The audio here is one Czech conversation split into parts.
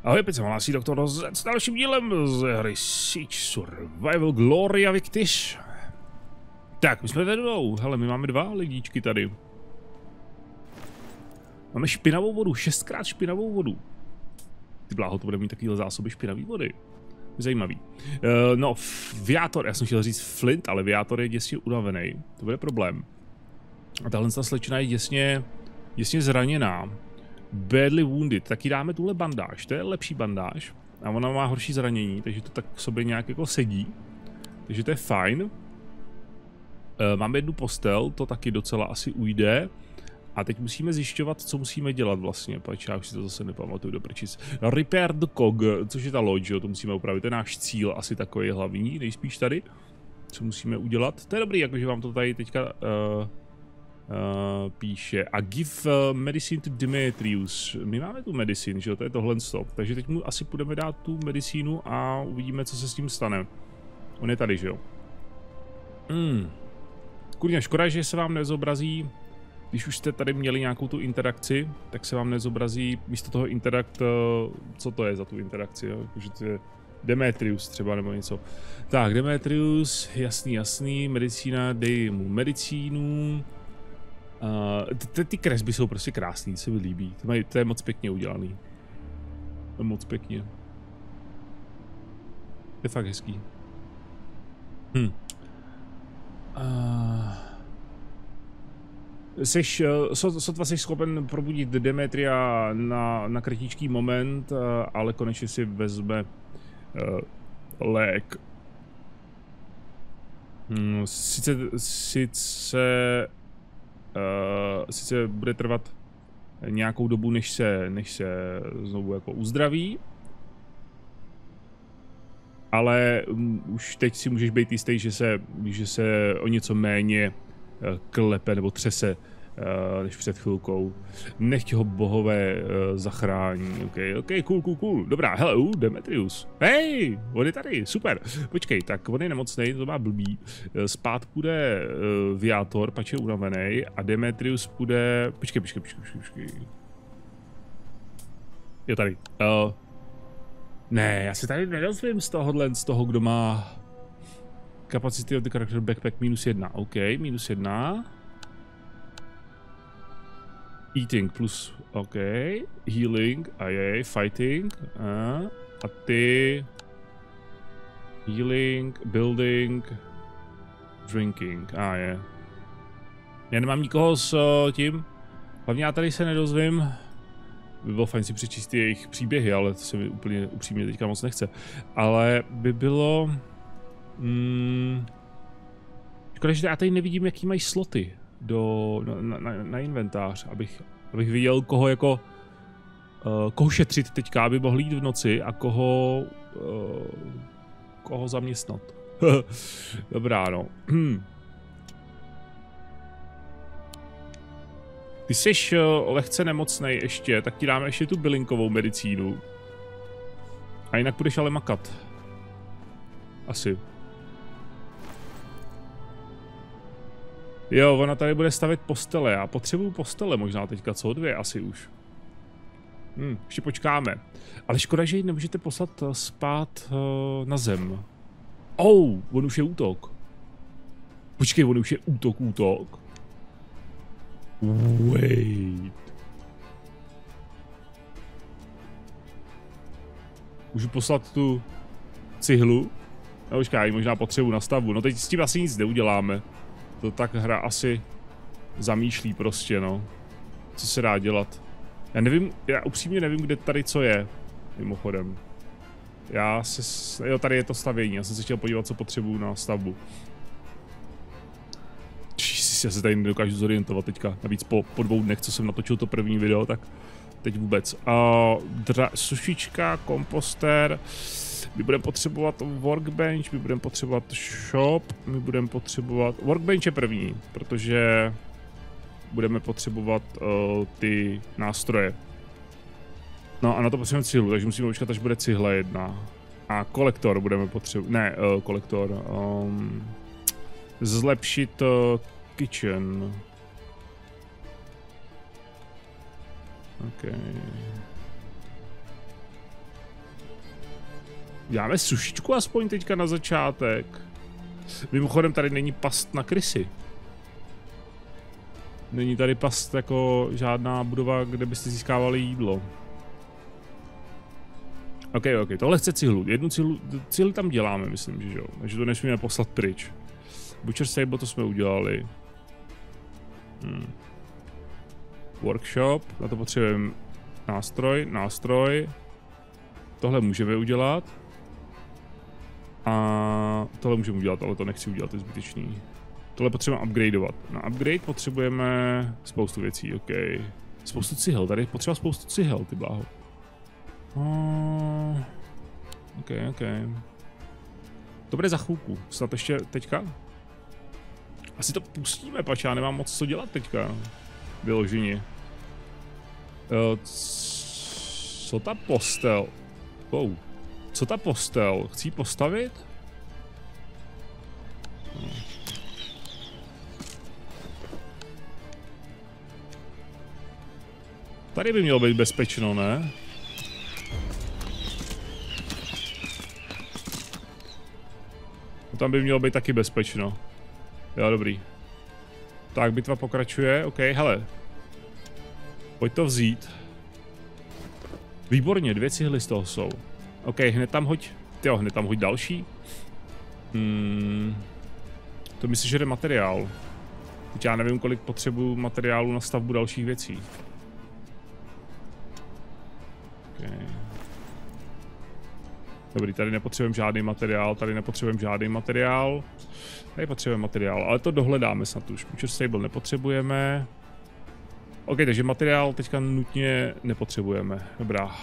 Ahoj, opět se hlásí doktor Rozec s dalším dílem z hry Siege Survival Gloria Victis. Tak, my jsme ve dvou. Hele, my máme dva lidíčky tady. Máme špinavou vodu, 6krát špinavou vodu. Ty bláho, to bude mít takovýhle zásoby špinavý vody. Zajímavý. No, Viátor, já jsem chtěl říct Flint, ale Viátor je děsně unavený. To bude problém. A tahle slečna je děsně zraněná. Badly wounded, taky dáme tuhle bandáž, to je lepší bandáž. A ona má horší zranění, takže to tak k sobě nějak jako sedí. Takže to je fajn. Máme jednu postel, to taky docela asi ujde. A teď musíme zjišťovat, co musíme dělat vlastně, pač já už si to zase nepamatuju do prčic. Repair the cog, což je ta loď, jo, to musíme upravit, to je náš cíl, asi takový hlavní, nejspíš tady. Co musíme udělat, to je dobrý, jakože vám to tady teďka píše. A give medicine to Demetrius. My máme tu medicine, že jo, to je tohle stop. Takže teď mu asi půjdeme dát tu medicínu a uvidíme, co se s tím stane. On je tady, že jo. Kurňa, škoda, že se vám nezobrazí, když už jste tady měli nějakou tu interakci, tak se vám nezobrazí místo toho interakt, co to je za tu interakci, jo? Že to je Demetrius třeba nebo něco. Tak, Demetrius, jasný, medicína, dej mu medicínu. Ty kresby jsou prostě krásný, se mi líbí. To je moc pěkně udělaný. To je moc pěkně. To je fakt hezký. Sotva jsi schopen probudit Demetria na kritický moment, ale konečně si vezme lék. Sice bude trvat nějakou dobu, než se znovu jako uzdraví, ale už teď si můžeš být jistý, že se o něco méně klepe nebo třese než před chvilkou. Nechť ho bohové zachrání. OK, cool. Dobrá, hello, Demetrius. Hej, on je tady, super. Počkej, tak on je nemocnej, to má blbý. Spát půjde Viátor, pač je unavený, a Demetrius půjde... Počkej. Jo, tady. Ne, já se tady nedozvím z toho, kdo má capacity of the character backpack -1. OK, -1. Eating plus, OK. Healing, fighting. A ty... Healing, building, drinking, je. Já nemám nikoho s tím. Hlavně já tady se nedozvím. By bylo fajn si přečíst jejich příběhy, ale to se mi úplně upřímně teďka moc nechce. Ale by bylo... Škoda, že já tady nevidím, jaký mají sloty na inventář, abych viděl, koho šetřit teďka, aby mohl jít v noci a koho zaměstnat. Dobrá, no. Ty jsi lehce nemocnej ještě, tak ti dáme ještě tu bylinkovou medicínu. A jinak budeš ale makat. Asi. Jo, ona tady bude stavět postele. Já potřebuju postele možná teďka, co? 2 asi už. Ještě počkáme. Ale škoda, že ji nemůžete poslat spát na zem. On už je útok. Počkej, on už je útok. Wait. Můžu poslat tu cihlu? No počkej, já ji možná potřebuji na stavbu. No teď s tím asi nic neuděláme. To tak hra asi zamýšlí prostě, no. Co se dá dělat? Já upřímně nevím, kde tady co je. Mimochodem. Jo, tady je to stavění. Já jsem se chtěl podívat, co potřebuju na stavbu. Já se tady nedokážu zorientovat teďka. Navíc po 2 dnech, co jsem natočil to první video, tak teď vůbec. Sušička, komposter. My budeme potřebovat workbench, my budeme potřebovat shop, my budeme potřebovat... Workbench je první, protože budeme potřebovat ty nástroje. No a na to potřebujeme cihlu, takže musíme počkat, až bude cihle 1. A kolektor budeme potřebovat... Ne, kolektor. Zlepšit kitchen. OK. Děláme sušičku aspoň teďka na začátek. Mimochodem tady není past na krysy. Není tady past jako žádná budova, kde byste získávali jídlo. OK, tohle chce cihlu. Jednu cihlu tam děláme, myslím, že jo. Takže to nesmíme poslat pryč. Butcher Stable to jsme udělali. Workshop, na to potřebujeme nástroj. Tohle můžeme udělat. A tohle můžeme udělat, ale to nechci udělat, to je zbytečný. Tohle potřebujeme upgradeovat. Na upgrade potřebujeme spoustu věcí, OK. Spoustu cihel, tady je potřeba spoustu cihel, ty bláho. OK. To bude za chvilku, snad ještě teďka? Asi to pustíme, pač já nemám moc co dělat teďka. Vyloženě. Co ta postel? Wow. Co ta postel? Chci ji postavit? Tady by mělo být bezpečno, ne? Tam by mělo být taky bezpečno. Jo, dobrý. Tak, bitva pokračuje, OK, hele. Pojď to vzít. Výborně, 2 cihly z toho jsou. OK, hned tam hoď další. To myslíš, že jde materiál. Teď já nevím, kolik potřebuju materiálu na stavbu dalších věcí. Okay. Dobrý, tady nepotřebujeme žádný materiál, tady potřebujeme materiál, ale to dohledáme snad už. Butcher Stable nepotřebujeme. OK, takže materiál teďka nutně nepotřebujeme. Dobrá.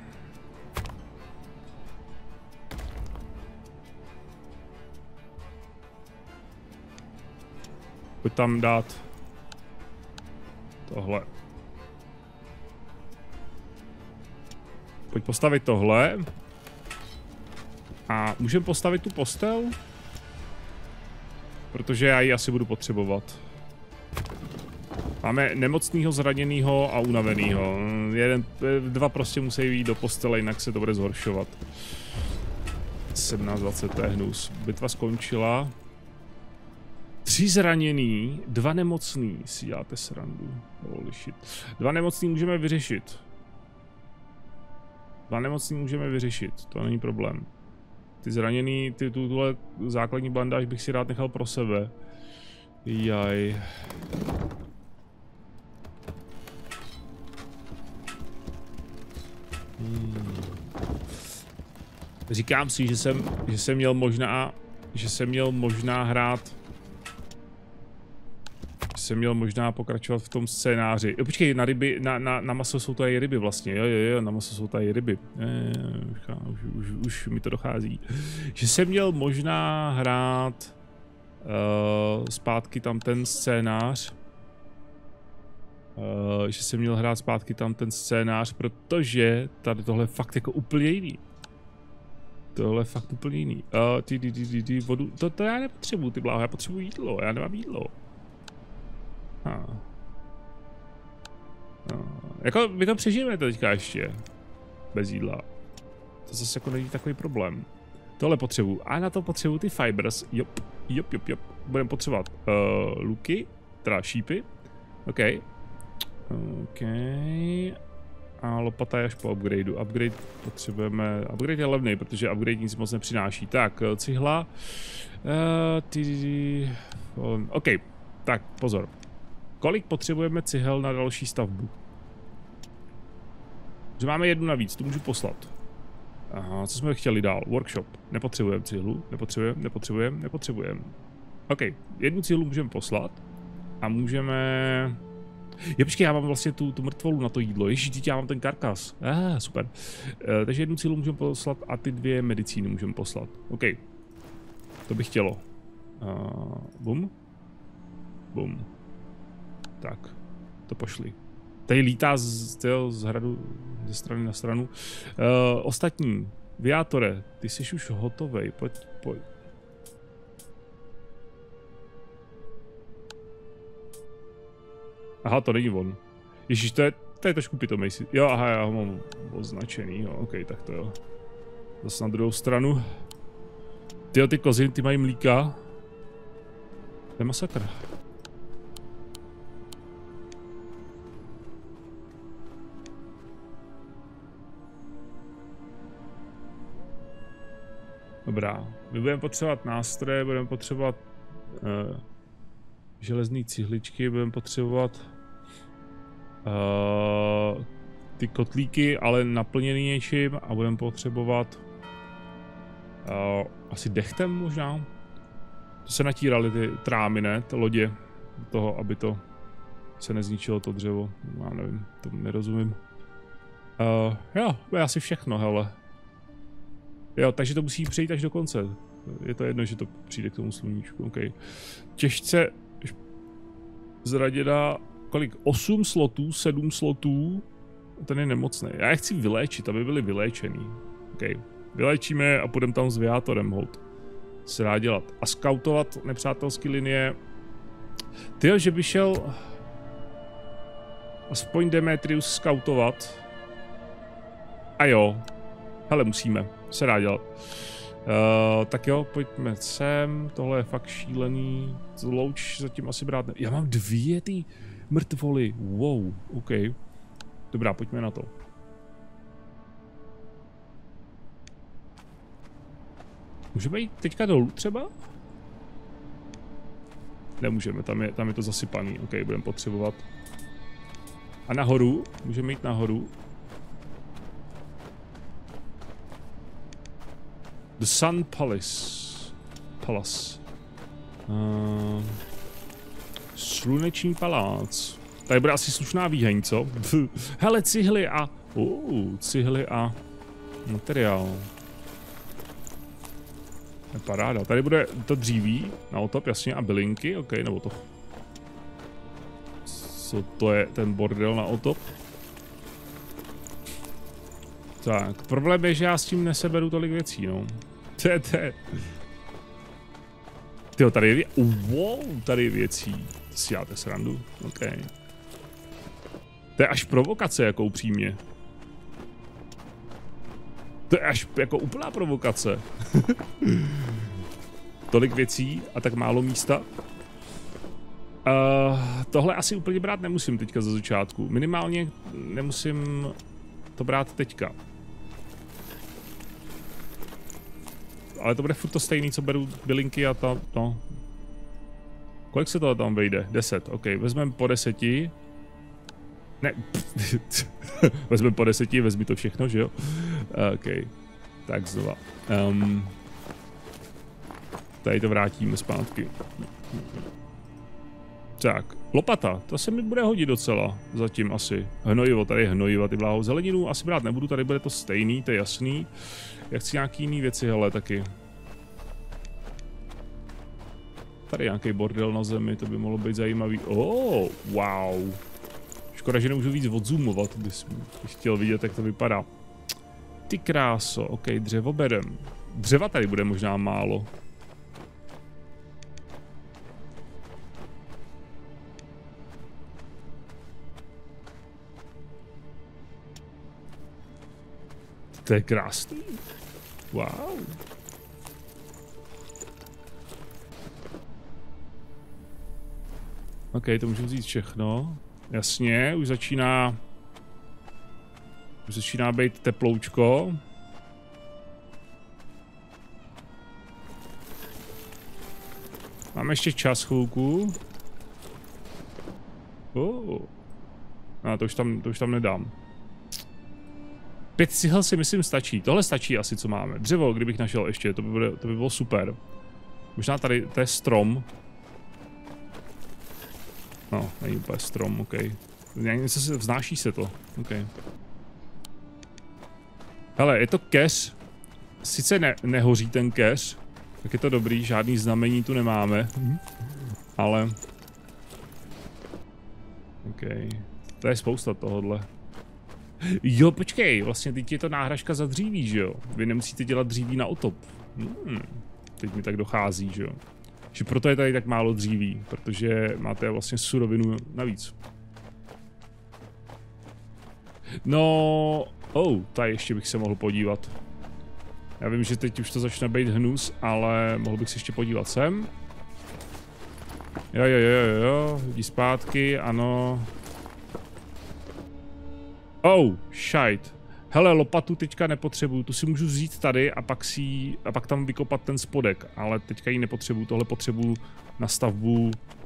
Pojď tam dát tohle. Pojď postavit tohle. A můžeme postavit tu postel? Protože já ji asi budu potřebovat. Máme nemocnýho, zraněnýho a unavenýho. 2 prostě musí jít do postele, jinak se to bude zhoršovat. 17:20, to je hnus. Bitva skončila. 3 zraněný, 2 nemocný, si děláte srandu. Holy shit. 2 nemocný můžeme vyřešit. To není problém. Ty zraněný, tuhle základní bandáž bych si rád nechal pro sebe. Jaj. Říkám si, že jsem měl možná hrát. Jsem měl možná pokračovat v tom scénáři. Jo, počkej, na ryby, na maso jsou tady ryby vlastně, jo, na maso jsou tady ryby. Už mi to dochází. Že jsem měl možná hrát zpátky tam ten scénář. Protože tady tohle je fakt jako úplně jiný. Vodu, to já nepotřebuju, ty bláho, já potřebuji jídlo, já nemám jídlo. Jako my to přežijeme teďka ještě. Bez jídla. To zase jako není takový problém. Tohle potřebuju. A na to potřebuju ty fibers. Jop. Budeme potřebovat luky, teda šípy. OK. A lopata je až po upgradeu. Upgrade potřebujeme. Upgrade je levný, protože upgrade nic moc nepřináší. Tak, cihla. OK. Tak, pozor. Kolik potřebujeme cihel na další stavbu? Že máme 1 navíc, tu můžu poslat. Aha, co jsme chtěli dál? Workshop. Nepotřebujeme cihlu. Nepotřebujeme. OK, 1 cihlu můžeme poslat. A můžeme... počkej, já mám vlastně tu mrtvolu na to jídlo. Ježíš, teď já mám ten karkas. Super. Takže 1 cihlu můžeme poslat a ty 2 medicíny můžeme poslat. OK. To bych chtělo. Bum. Tak, to pošli. Tady lítá z hradu ze strany na stranu. Ostatní, Viátore, ty jsi už hotovej, pojď. Aha, to není on. Ježíš, to je trošku pitomej si. Jo, aha, já ho mám označený, jo, OK, tak to jo. Zase na druhou stranu. Ty kozy, ty mají mlíka. To je masakr. Dobrá, my budeme potřebovat nástroje, budeme potřebovat železné cihličky, budeme potřebovat ty kotlíky, ale naplněný něčím a budeme potřebovat asi dechtem možná. To se natíraly ty trámy, ne? Ty lodě toho, aby to se nezničilo to dřevo. Já nevím, tomu nerozumím. Jo, to je asi všechno, hele. Jo, takže to musí přejít až do konce. Je to jedno, že to přijde k tomu sluníčku, OK. Těžce zraděna, kolik? 8 slotů, 7 slotů. Ten je nemocný. Já je chci vyléčit, aby byli vyléčený. OK. Vyléčíme a půjdeme tam s Viátorem, hold. Se dá dělat. A skautovat nepřátelské linie. Tyjo, že by šel aspoň Demetrius skautovat. A jo. Hele, musíme. Se dá dělat. Tak jo, pojďme sem. Tohle je fakt šílený. Louč zatím asi brát ne... Já mám 2 ty mrtvoly. Wow, OK. Dobrá, pojďme na to. Můžeme jít teďka dolů třeba? Nemůžeme, tam je to zasypaný. OK, budeme potřebovat. A nahoru? Můžeme jít nahoru. The Sun Palace. Sluneční palác. Tady bude asi slušná výheň, co? Hele, cihly a... cihly a... materiál. Je paráda. Tady bude to dříví na otop, jasně, a bylinky, OK, nebo to... Co to je ten bordel na otop? Tak, problém je, že já s tím neseberu tolik věcí, no. Tyjo, tady je tady je věcí. To si játe srandu, OK. To je až provokace, jako upřímně. To je až jako úplná provokace. Tolik věcí a tak málo místa. Tohle asi úplně brát nemusím teďka za začátku. Minimálně nemusím to brát teďka. Ale to bude furt to stejný, co beru bylinky a to, no. Kolik se toho tam vejde? 10, OK. Vezmeme po 10. Ne, vezmeme po 10, vezmi to všechno, že jo? OK. Tak znova. Tady to vrátíme zpátky. Tak, lopata, to se mi bude hodit docela, zatím asi. Hnojivo, tady je hnojivo, ty bláho. Zeleninu asi brát nebudu, tady bude to stejný, to je jasný. Já chci nějaký jiný věci, hele, taky. Tady nějaký bordel na zemi, to by mohlo být zajímavý. Wow. Škoda, že nemůžu víc odzoomovat, bych chtěl vidět, jak to vypadá. Ty kráso, OK, dřevo berem. Dřeva tady bude možná málo. To je krásný. Wow. OK, to můžu vzít všechno. Jasně, už začíná být teploučko. Máme ještě čas chvilku. No, to už tam nedám. 5 cihel si myslím stačí. Tohle stačí asi, co máme. Dřevo, kdybych našel ještě, to by bylo super. Možná tady, to je strom. No, není úplně strom, OK. Vznáší se to, OK. Hele, je to keř. Sice nehoří ten keř, tak je to dobrý, žádný znamení tu nemáme. Ale... OK. To je spousta tohodle. Jo, počkej, vlastně teď je to náhražka za dříví, že jo? Vy nemusíte dělat dříví na otop. Teď mi tak dochází, že jo? Že proto je tady tak málo dříví, protože máte vlastně surovinu navíc. No, tady ještě bych se mohl podívat. Já vím, že teď už to začne být hnus, ale mohl bych se ještě podívat sem. Jo, jdi zpátky, ano. Oh, shite. Hele, lopatu teďka nepotřebuju, tu si můžu vzít tady a pak tam vykopat ten spodek, ale teďka ji nepotřebuju, tohle potřebuju na stavbu.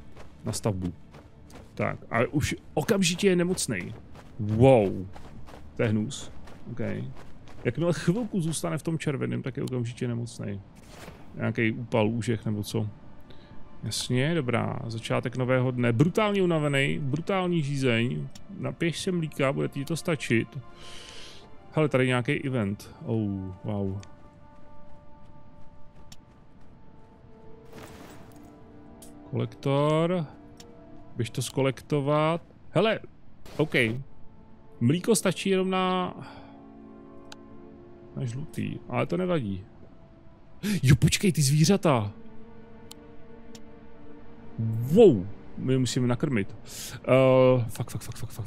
Tak, a už okamžitě je nemocnej. Wow. To je hnus. OK. Jakmile chvilku zůstane v tom červeném, tak je okamžitě nemocnej. Nějaký úpal, úžeh nebo co. Jasně, dobrá. Začátek nového dne. Brutálně unavený, brutální žízeň. Napiješ se mlíka, bude ti to stačit. Hele, tady nějaký event. Oh, wow. Kolektor. Běž to skolektovat. Hele, OK. Mlíko stačí jenom na žlutý, ale to nevadí. Jo, počkej, ty zvířata. Wow, my musíme nakrmit. Fuck.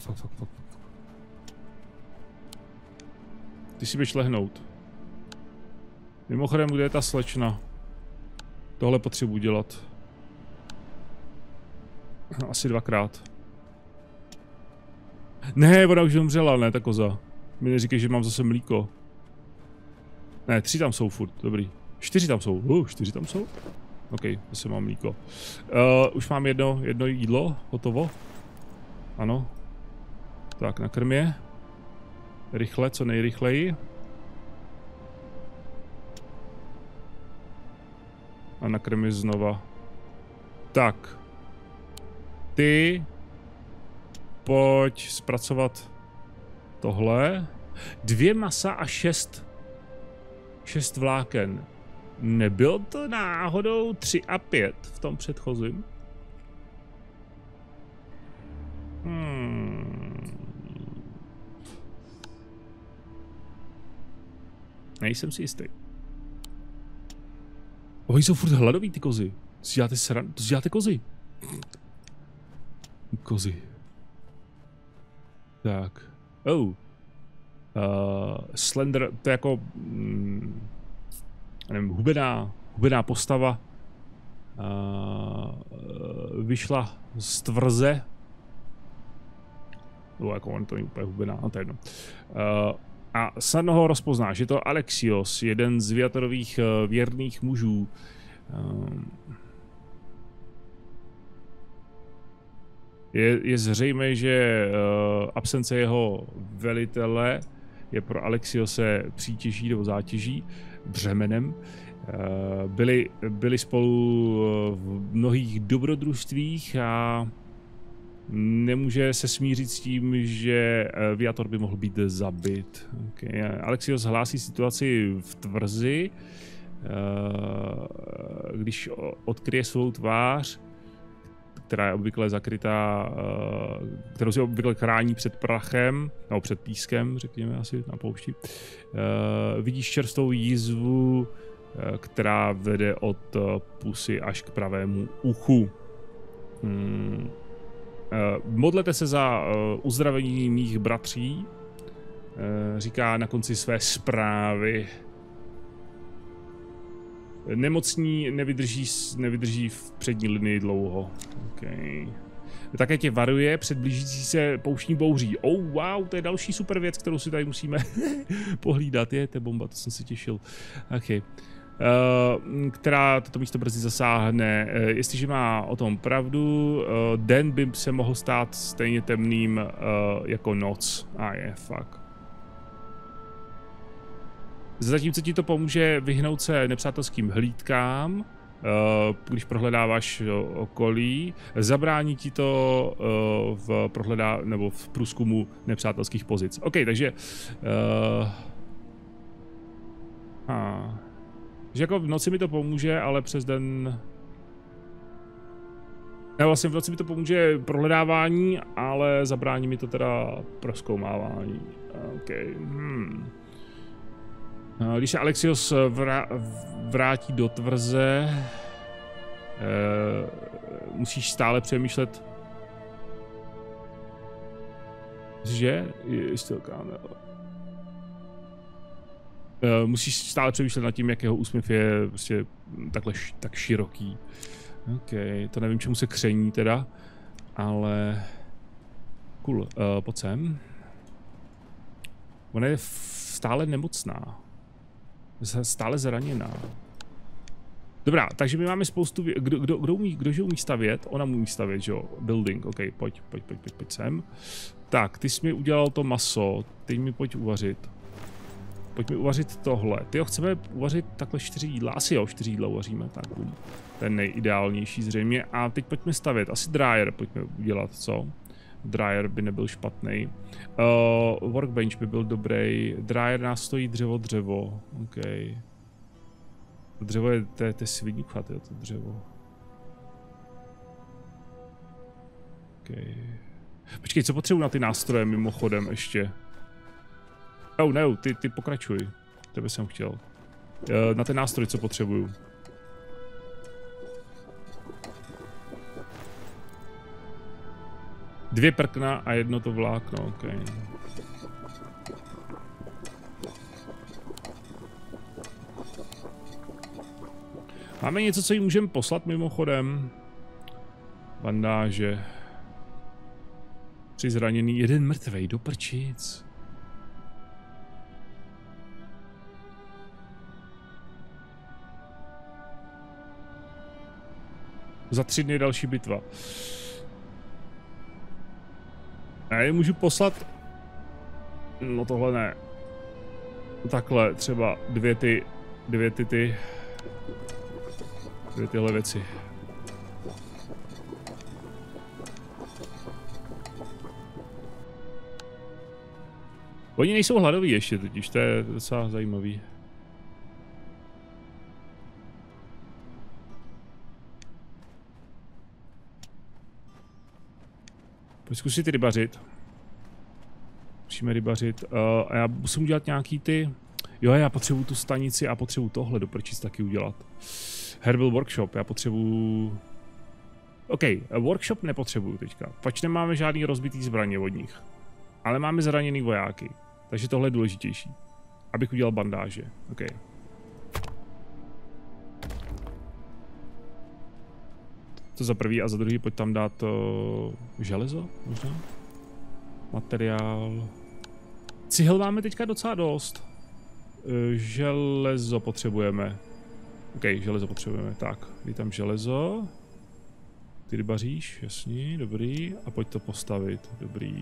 Ty si běž lehnout. Mimochodem, kde je ta slečna? Tohle potřebuji dělat. Asi 2krát. Ne, ona už umřela, ne, ta koza. Mi neříkej, že mám zase mlíko. Ne, 3 tam jsou furt, dobrý. 4 tam jsou, 4 tam jsou? OK, zase mám mlíko. Už mám jedno jídlo, hotovo. Ano. Tak, nakrm je. Rychle, co nejrychleji. A nakrm je znova. Tak. Ty pojď zpracovat tohle. 2 masa a 6 vláken. Nebylo to náhodou 3 a 5 v tom předchozím? Nejsem si jistý. Oni jsou furt hladoví, ty kozy. To si děláte kozy. Kozy. Tak. Oh. Slender, to je jako nevím, hubená postava. Vyšla z tvrze. No, jako on to není úplně hubená, no to je jedno. A snadno ho rozpoznáš, je to Alexios, jeden z Viatorových věrných mužů. Je zřejmé, že absence jeho velitele je pro Alexiose přítěží nebo zátěží, břemenem. Byli spolu v mnohých dobrodružstvích a nemůže se smířit s tím, že Viator by mohl být zabit. Okay. Alexios hlásí situaci v tvrzi, když odkryje svou tvář, která je obvykle zakrytá, kterou si obvykle chrání před prachem, nebo před pískem, řekněme asi na poušti. Vidíš čerstvou jízvu, která vede od pusy až k pravému uchu. Modlete se za uzdravení mých bratří, říká na konci své zprávy. Nemocní nevydrží v přední linii dlouho. Okay. Také tě varuje před blížící se pouštní bouří. Oh wow, to je další super věc, kterou si tady musíme pohlídat. Je to bomba, to jsem se těšil. Okay. Která toto místo brzy zasáhne. Jestliže má o tom pravdu, den by se mohl stát stejně temným jako noc. Fuck. Zatímco ti to pomůže vyhnout se nepřátelským hlídkám, když prohledáváš okolí, zabrání ti to v průzkumu nepřátelských pozic. OK, takže že jako v noci mi to pomůže, ale přes den... Ne, vlastně v noci mi to pomůže prohledávání, ale zabrání mi to teda prozkoumávání. OK. Když se Alexios vrátí do tvrze, musíš stále přemýšlet, že je still Musíš stále přemýšlet nad tím, jak jeho úsměv je prostě takhle tak široký. OK, to nevím, čemu se kření teda, ale cool, pojď sem. Ona je stále nemocná. Stále zraněná. Dobrá, takže my máme spoustu, kdo umí stavět? Ona umí stavět, že jo? Building, OK, pojď sem. Tak, ty jsi mi udělal to maso, teď mi pojď uvařit. Pojď mi uvařit tohle. Tyjo, chceme uvařit takhle 4 jídla, asi jo, 4 jídla uvaříme, tak ten nejideálnější zřejmě. A teď pojďme stavět, asi dryer pojďme udělat, co? Dryer by nebyl špatný. Workbench by byl dobrý. Dryer nás stojí dřevo. OK. To dřevo je, to je sviňucha, to dřevo. OK. Počkej, co potřebuji na ty nástroje mimochodem ještě? Oh, ne, ty pokračuj. Tebe jsem chtěl. Na ten nástroj, co potřebuju. Dvě prkna a jedno to vlákno, OK. Máme něco, co jí můžeme poslat mimochodem? Bandáže. 3 zraněný, 1 mrtvej, do prčic. Za 3 dny další bitva. Já je můžu poslat... No tohle ne. Takhle, třeba dvě tyhle věci. Oni nejsou hladoví ještě totiž, to je docela zajímavý. Pojď zkusit rybařit. Musíme rybařit. A já musím udělat nějaký ty... Jo, já potřebuju tu stanici a potřebuju tohle do prčic taky udělat. Herbal Workshop, já potřebuju... OK, workshop nepotřebuju teďka. Pač nemáme žádný rozbitý zbraně od nich. Ale máme zraněný vojáky. Takže tohle je důležitější. Abych udělal bandáže. OK. To za prvý a za druhý pojď tam dát železo možná? Materiál. Cihel máme teďka docela dost. Železo potřebujeme. OK, železo potřebujeme. Tak, dej tam železo. Ty rybaříš, jasně, dobrý. A pojď to postavit, dobrý.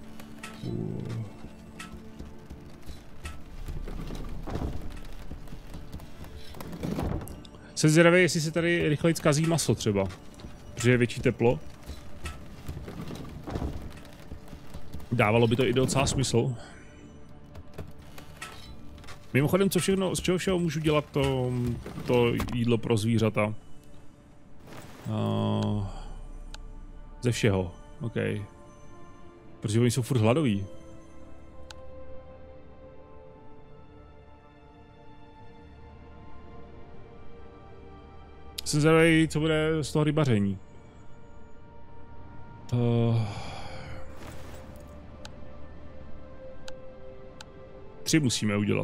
Jsem zvědavý, jestli se tady rychleji zkazí maso třeba. Protože je větší teplo. Dávalo by to i docela smysl. Mimochodem, z čeho všeho můžu dělat to jídlo pro zvířata? Ze všeho, OK. Protože oni jsou furt hladoví. Jsem zvědavý, co bude z toho rybaření. 3 musíme udělat.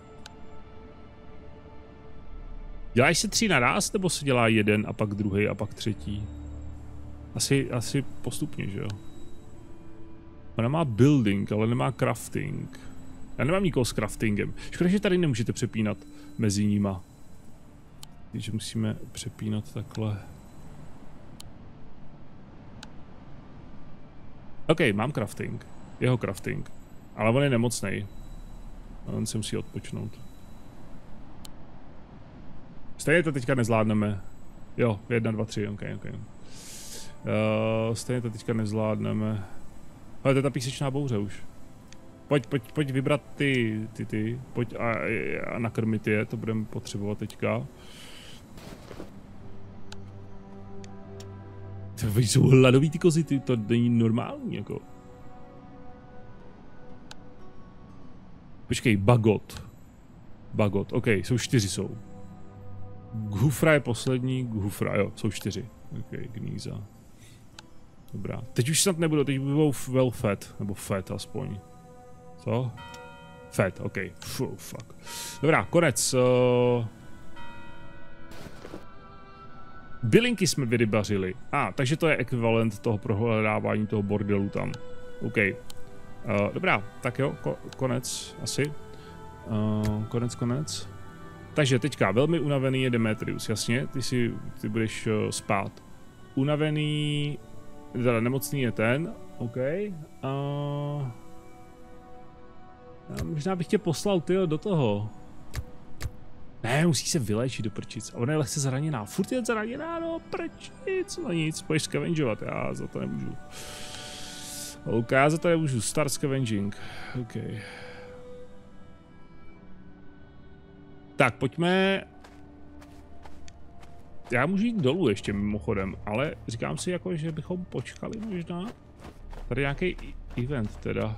Děláš se 3 naraz, nebo se dělá 1 a pak druhý a pak třetí? Asi postupně, že jo? Ona má building, ale nemá crafting. Já nemám nikoho s craftingem. Škoda, že tady nemůžete přepínat mezi nima. Takže musíme přepínat takhle. OK, mám crafting. Jeho crafting. Ale on je nemocnej. On se musí odpočnout. Stejně to teďka nezvládneme. Jo, 1, 2, 3, OK. Stejně to teďka nezvládneme. Ale to je ta písečná bouře už. Pojď vybrat ty. Pojď a nakrmit je, to budeme potřebovat teďka. To jsou hladový ty kozy, to není normální jako. Počkej, Bagot, OK, jsou 4 jsou. Ghufra je poslední, Ghufra, jo, jsou 4. OK, Gníza. Dobrá, teď už snad nebudu, teď budou well fed, nebo fed aspoň. Co? Fed, OK, fuck. Dobrá, konec. Bylinky jsme vyrybařili. Takže to je ekvivalent toho prohledávání toho bordelu tam. OK. Dobrá, tak jo, konec asi. Konec. Takže teďka velmi unavený je Demetrius, jasně, ty budeš spát. Unavený, teda nemocný je ten, OK. Možná bych tě poslal do toho. Ne, musí se vyléčit do prčic. A ona je lehce zraněná. Furt je zraněná, no prčic. No nic, pojď scavengeovat, já za to nemůžu. OK, já za to nemůžu. Start scavenging. OK. Tak, pojďme. Já můžu jít dolů ještě mimochodem, ale říkám si jako, že bychom počkali možná. Tady nějaký event teda.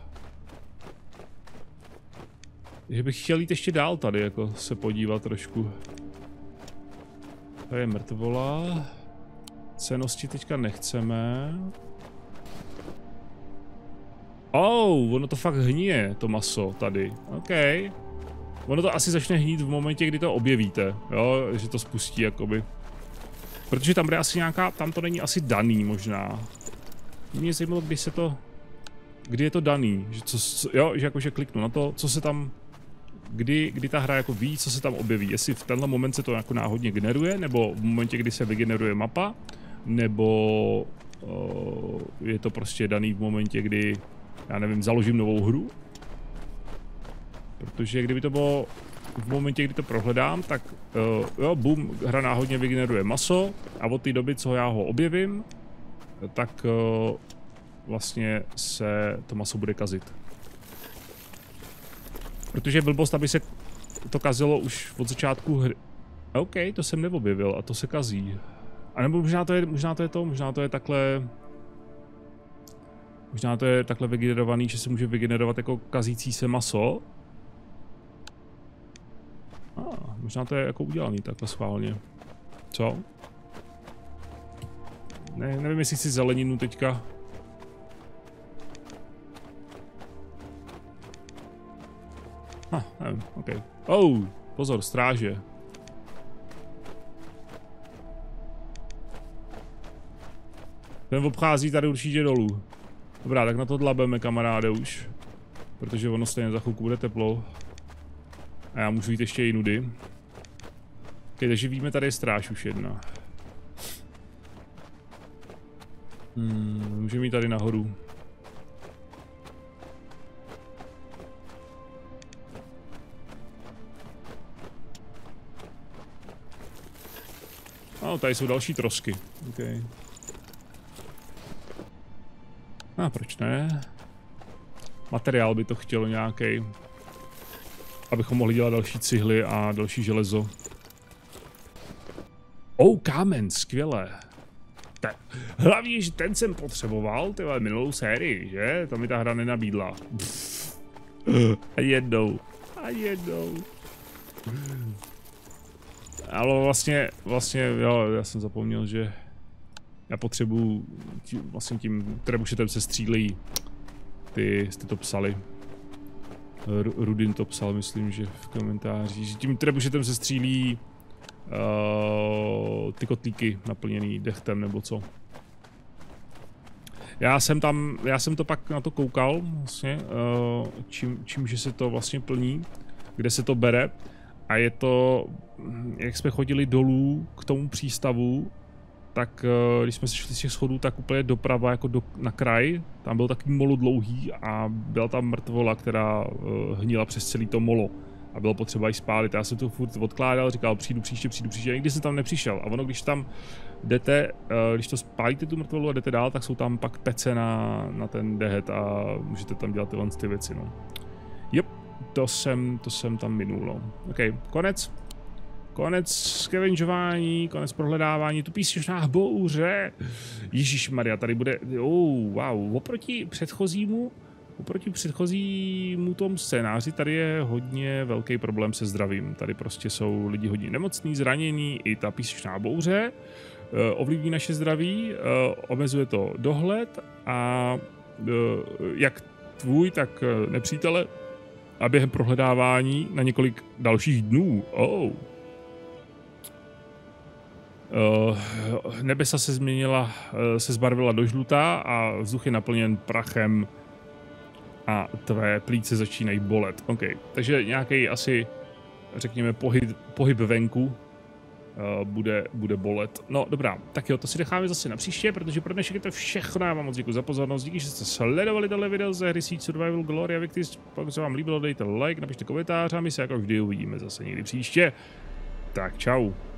Že bych chtěl jít ještě dál tady, jako se podívat trošku. Tady je mrtvola. Cennosti teďka nechceme. Ono to fakt hníje, to maso tady. OK. Ono to asi začne hnít v momentě, kdy to objevíte, jo, že to spustí jakoby. Protože tam bude asi nějaká, tam to není asi daný možná. Mě zajímalo, kdy je to daný, že jakože kliknu na to, co se tam, kdy ta hra jako ví, co se tam objeví. Jestli v tenhle moment se to jako náhodně generuje, nebo v momentě, kdy se vygeneruje mapa, nebo je to prostě daný v momentě, kdy, já nevím, založím novou hru. Protože kdyby to bylo v momentě, kdy to prohledám, tak jo, boom, hra náhodně vygeneruje maso a od té doby, co já ho objevím, tak vlastně se to maso bude kazit. Protože blbost, aby se to kazilo už od začátku hry. OK, to jsem neobjevil a to se kazí. A nebo možná to je takhle... Možná to je takhle vygenerovaný, že se může vygenerovat jako kazící se maso. Možná to je jako udělaný takhle schválně. Co? Ne, nevím, jestli chci zeleninu teďka. Nevím, OK. Pozor, stráže. Ten obchází tady určitě dolů. Dobrá, tak na to dlabeme, kamaráde, už. Protože ono stejně za chvilku bude teplo. A já můžu jít ještě jinudy. Okay, takže víme, tady je stráž už jedna. Můžeme jít tady nahoru. Tady jsou další trosky. Okay. Proč ne? Materiál by to chtělo nějaký, abychom mohli dělat další cihly a další železo. Kámen, skvělé. Hlavně, že ten jsem potřeboval, tyhle minulou sérii, že? To mi ta hra nenabídla. A jednou. Ale vlastně, jo, já jsem zapomněl, že já potřebuju, vlastně tím trebušetem se střílejí. Ty jste to psali. Rudin to psal, myslím, že v komentářích, že tím trebušetem se střílí ty kotlíky naplněný dechtem nebo co. Já jsem to pak na to koukal, vlastně, čím že se to vlastně plní, kde se to bere. A je to, jak jsme chodili dolů k tomu přístavu, tak když jsme se šli z těch schodů, tak úplně doprava jako na kraj, tam byl takový molo dlouhý a byla tam mrtvola, která hnila přes celý to molo. A bylo potřeba ji spálit. Já jsem to furt odkládal, říkal přijdu příště, a nikdy jsem tam nepřišel. A ono, když tam jdete, když to spálíte tu mrtvolu a jdete dál, tak jsou tam pak pece na ten dehet a můžete tam dělat tyhle ty věci, no. Jop, to jsem tam minul, no. OK, konec scavengeování, konec prohledávání, tu písečná bouře. Ježišmarja, tady bude, wow, oproti předchozímu tomu scénáři, tady je hodně velký problém se zdravím. Tady prostě jsou lidi hodně nemocní, zranění, i ta písečná bouře ovlivní naše zdraví, omezuje to dohled a jak tvůj, tak nepřítele a během prohledávání na několik dalších dnů. Nebesa se změnila, se zbarvila do žlutá a vzduch je naplněn prachem a tvé plíce začínají bolet. OK, takže nějaký asi, řekněme, pohyb venku bude bolet. No dobrá, tak jo, to si necháme zase na příště, protože pro dnešek je to všechno. Já vám moc děkuji za pozornost, díky, že jste sledovali tohle video ze hry Siege Survival Gloria Victis. Pokud se vám líbilo, dejte like, napište komentář a my se jako vždy uvidíme zase někdy příště. Tak čau.